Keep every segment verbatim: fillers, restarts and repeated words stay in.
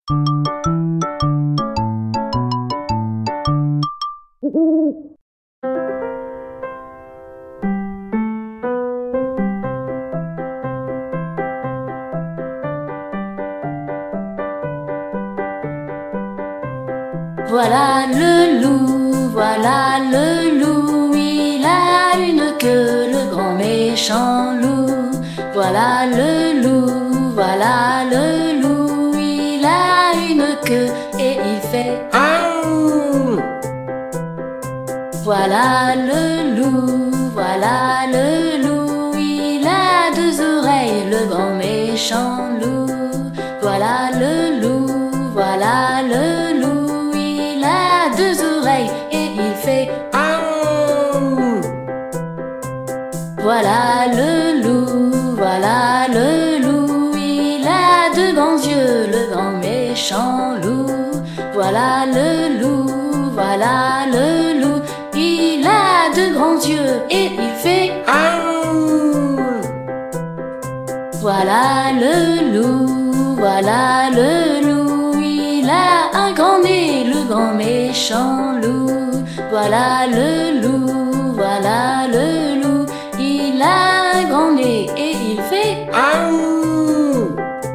Voilà le loup, voilà le loup, il a une queue, le grand méchant loup. Voilà le loup, voilà le loup, il a une queue et il fait Aouh. Voilà le loup, voilà le loup, il a deux oreilles, le grand méchant loup. Voilà le loup, voilà le loup, il a deux oreilles et il fait Aouh. Voilà le loup, voilà le loup, il a deux grands yeux, le grand méchant loup. Voilà le loup, voilà le loup, il a deux grands yeux et il fait Aouh. Voilà le loup, voilà le loup, il a un grand nez, le grand méchant loup. Voilà le loup, voilà le loup, il a un grand nez et il fait Aouh.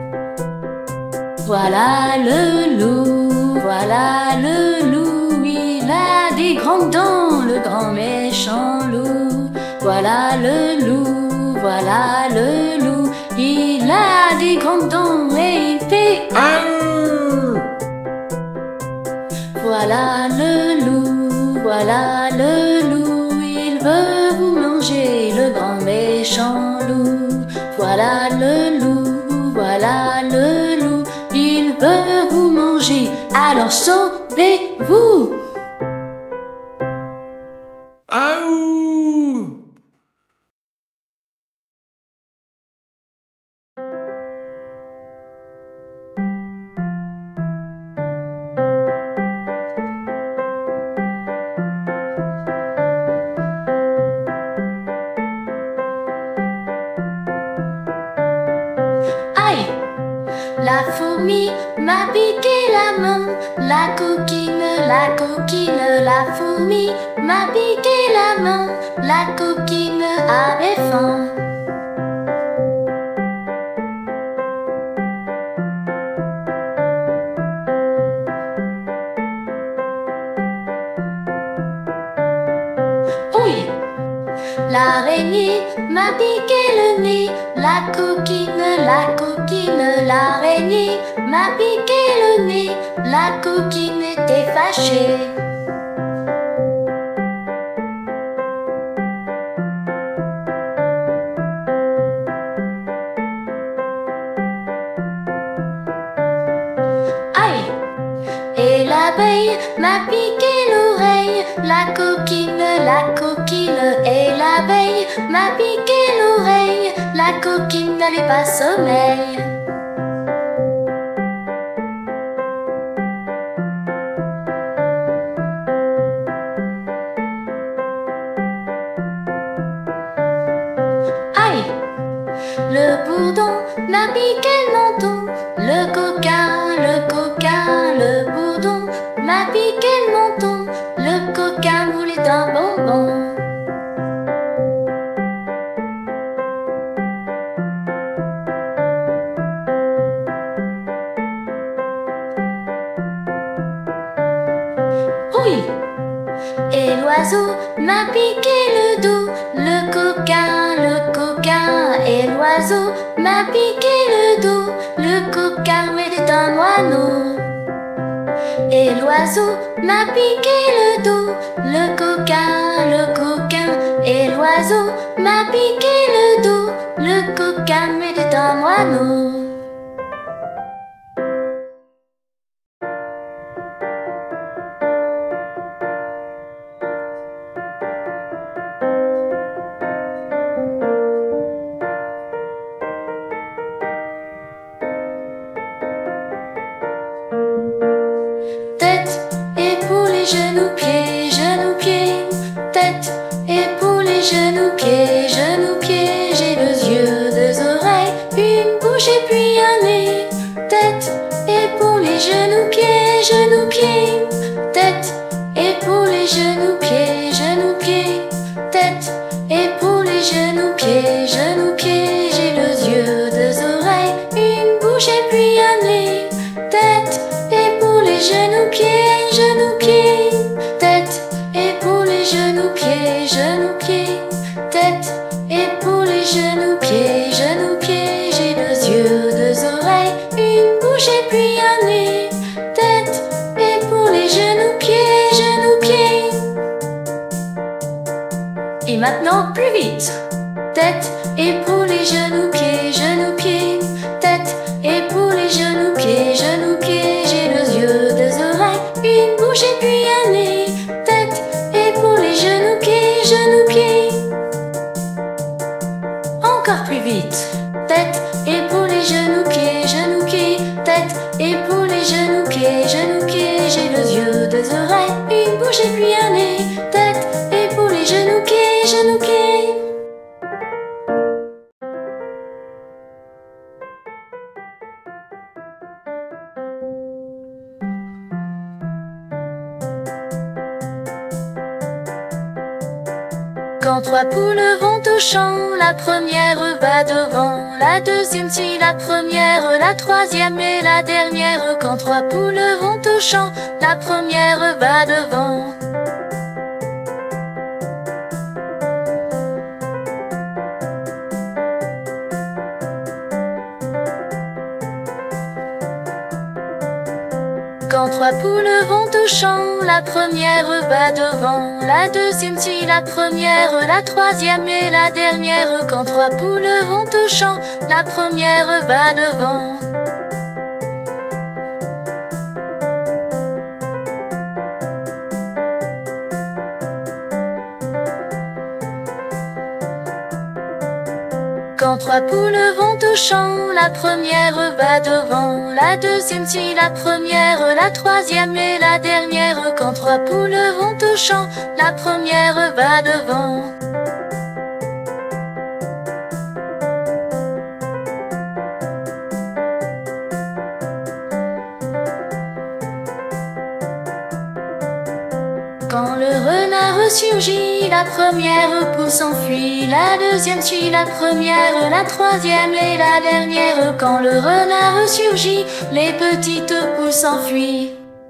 Voilà le loup, voilà le loup, il a des grandes dents, le grand méchant loup. Voilà le loup, voilà le loup, il a des grandes dents et il fait Aouh. Voilà le loup, voilà le loup, il veut vous manger, le grand méchant loup. Voilà le loup, voilà le loup, il veut vous manger, alors sauvez-vous. Aouh. Aïe! La fourmi m'a piqué la main, la coquine, la coquine, la fourmi m'a piqué la main, la coquine avait faim. Oui! L'araignée m'a piqué le nez, la coquine, la coquine, l'araignée m'a piqué le nez, la coquine était fâchée. Aïe! Et l'abeille m'a piqué l'oreille, la coquine, la coquine, et l'abeille m'a piqué l'oreille, la coquine n'avait pas sommeil. Aïe! Le bourdon m'a piqué le menton, le coquin, le coquin, le bourdon m'a piqué le menton, le coquin voulait un bonbon. Oui! Et l'oiseau m'a piqué le dos, le coquin, le coquin, et l'oiseau m'a piqué le dos, le coquin était un moineau. Et l'oiseau m'a piqué le dos, le coquin, le coquin, et l'oiseau m'a piqué le dos, le coquin était un moineau. Genoux, pieds, genoux, pieds, tête, épaules et genoux, pieds, genoux, pieds. J'ai deux yeux, deux oreilles, une bouche et puis un nez. Tête, épaules les genoux, pieds, genoux, pieds, tête, épaules et genoux, pieds, genoux, pieds, tête, épaules et genoux, pieds, genoux, pieds. J'ai deux yeux, deux oreilles, une bouche et puis un nez. Tête, épaules et genoux, pieds, genoux, pieds, tête, épaules et genoux, pieds, genoux, pieds, tête, épaules et genoux, pieds, genoux, pieds. J'ai deux yeux, deux oreilles, une bouche et puis un nez. Tête, épaules et genoux, pieds, genoux, pieds. Et maintenant plus vite. Tête, épaules et genoux, pieds, genoux, pieds, tête, épaules et genoux, pieds, genoux, pieds. J'ai deux yeux, deux oreilles, une bouche et puis un nez. Tête, épaules et genoux, pieds, genoux, pieds. Encore plus vite. Tête, épaules et genoux, pieds, genoux, pieds, tête, épaules et genoux, pieds, genoux, pieds. J'ai deux yeux, deux oreilles, une bouche et puis un nez. Tête, épaules et genoux, pieds, genoux, pieds. Quand trois poules vont au champ, la première va devant, la deuxième suit la première, la troisième et la dernière. Quand trois poules vont au champ, la première va devant. Quand trois poules vont au champ, la première va devant, la deuxième suit la première, la troisième et la dernière. Quand trois poules vont au champ, la première va devant. Quand trois poules vont au champ, la première va devant, la deuxième suit la première, la troisième et la dernière. Quand trois poules vont au champ, la première va devant. Quand le renard surgit, la première poule s'enfuit, la deuxième suit la première, la troisième et la dernière. Quand le renard surgit, les petites poules s'enfuient.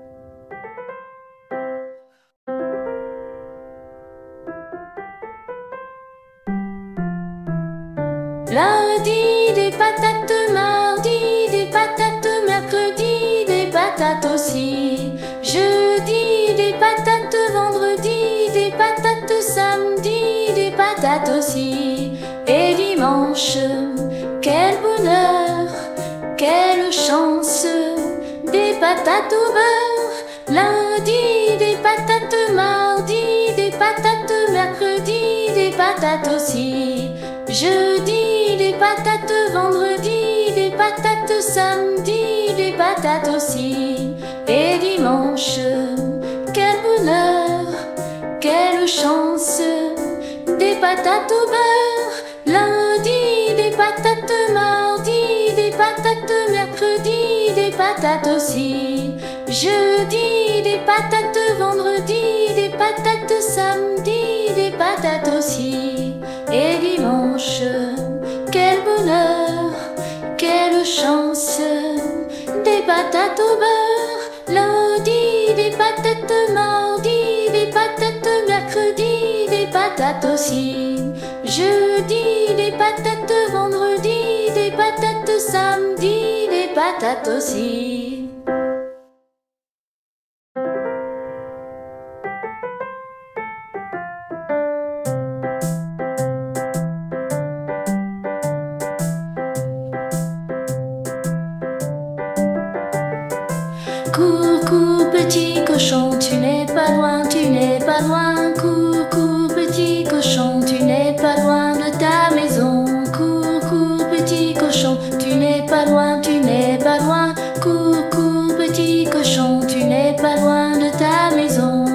Lundi des patates, mardi des patates, mercredi des patates aussi, jeudi des patates, vendredi des patates, samedi des patates aussi, et dimanche, quel bonheur, quelle chance, des patates au beurre. Lundi des patates, mardi des patates, mercredi des patates aussi, jeudi des patates, vendredi des patates, samedi des patates aussi, et dimanche, quel bonheur, quelle chance, des patates au beurre. Lundi des patates, mardi des patates, mercredi des patates aussi, jeudi des patates, vendredi des patates, samedi des patates aussi, et dimanche, quel bonheur, quelle chance, des patates au beurre. Lundi des patates, mardi des patates, mercredi des patates aussi, jeudi des patates, vendredi des patates, samedi des patates aussi. Coucou petit cochon, tu n'es pas loin, tu n'es pas loin. Coucou petit cochon, tu n'es pas loin de ta maison. Coucou petit cochon, tu n'es pas loin, tu n'es pas loin. Coucou petit cochon, tu n'es pas loin de ta maison.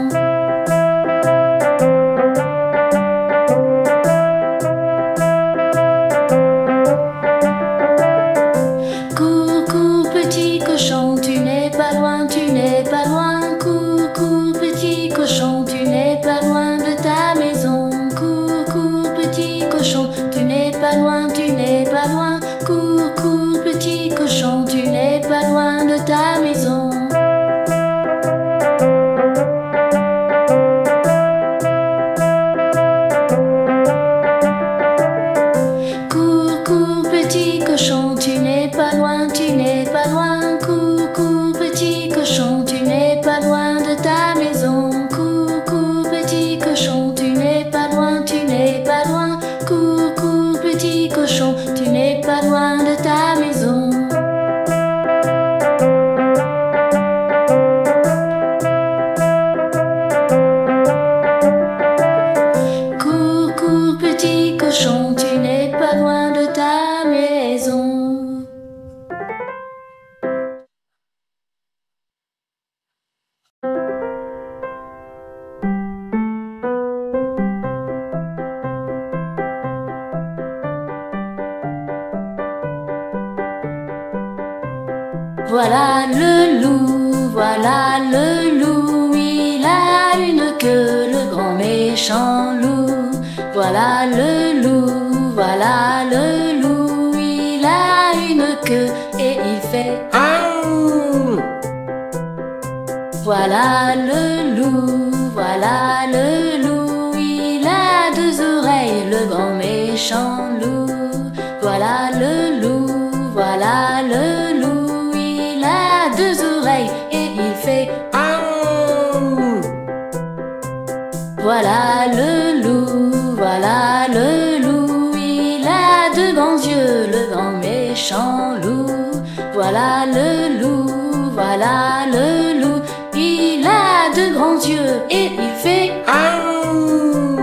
Coucou petit cochon, tu n'es de ta maison. Cours, cours, petit cochon, tu n'es pas loin, tu n'es pas loin. Cours, cours, petit cochon, tu n'es pas loin de ta maison. Cours, cours, petit cochon, tu n'es pas loin, tu n'es pas loin. Cours, cours, petit cochon, tu n'es pas loin de ta maison. Cours, cours, petit cochon, tu n'es pas loin de ta maison. Voilà le loup, voilà le loup, il a une queue, le grand méchant loup. Voilà le loup, voilà le loup, il a une queue et il fait Aouh. Voilà le loup, voilà le loup, il a deux oreilles, le grand méchant loup. Voilà le loup, voilà le loup, il a deux oreilles et il fait Aouh. Voilà le loup, voilà le loup, il a deux grands yeux, le grand méchant loup. Voilà le loup, voilà le loup, il a deux grands yeux et il fait Aouh.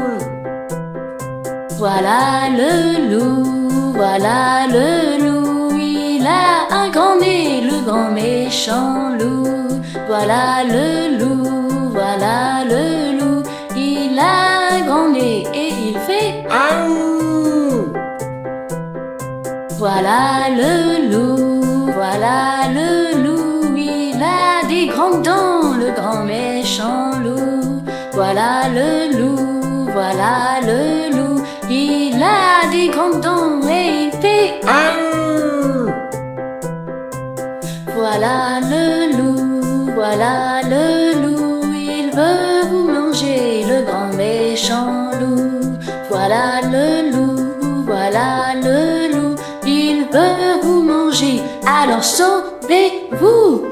Voilà le loup, voilà le loup, il a un grand nez, le grand méchant loup. Voilà le loup, voilà le loup, il a un grand nez et il fait Aouh. Voilà le loup, voilà le loup, il a des grandes dents, le grand méchant loup. Voilà le loup, voilà le loup, il a des grandes dents et il fait Aouh. Voilà le loup, voilà le loup, il veut vous manger, le grand méchant loup. Voilà le loup, voilà le loup, il veut vous manger, alors sauvez-vous.